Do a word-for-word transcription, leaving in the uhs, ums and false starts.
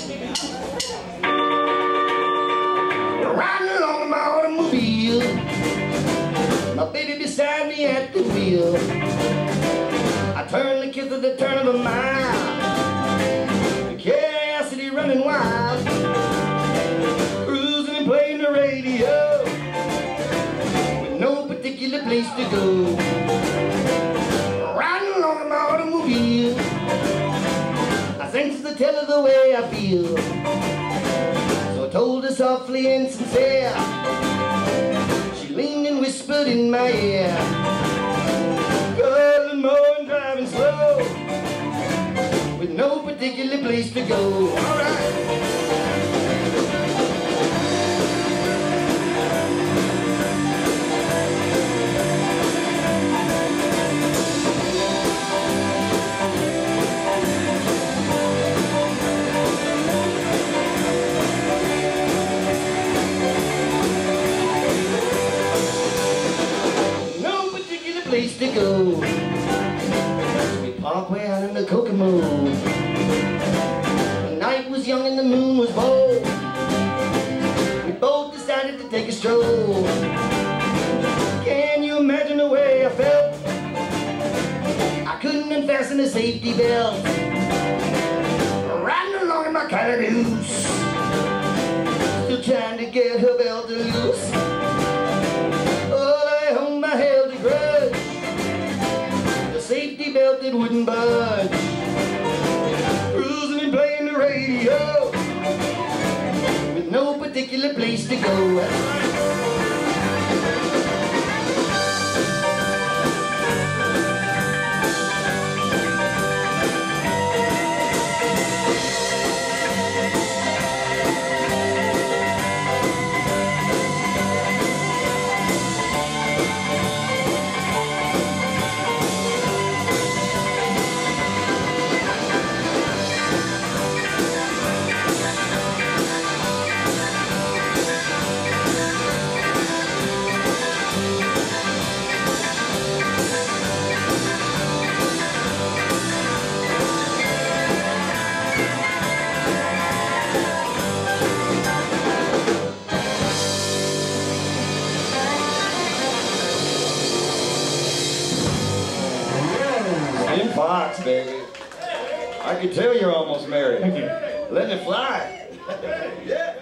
Riding along in my automobile, my baby beside me at the wheel. I turn the kiss at the turn of a mile, the curiosity running wild, cruising and playing the radio, with no particular place to go. Riding along in my automobile, I think to tell her the way I feel. So I told her softly and sincere. She leaned and whispered in my ear, "Girl, I'm more driving slow, with no particular place to go." All right. Place to go. We parked way out in the Kokomo. The night was young and the moon was bold. We both decided to take a stroll. Can you imagine the way I felt? I couldn't unfasten the safety belt, riding along in my Calaroos, still trying to get her belt loose. Belt that wouldn't budge, cruising and playing the radio, with no particular place to go. Jim Fox, baby. I can tell you're almost married. Thank you. Letting it fly. Yeah.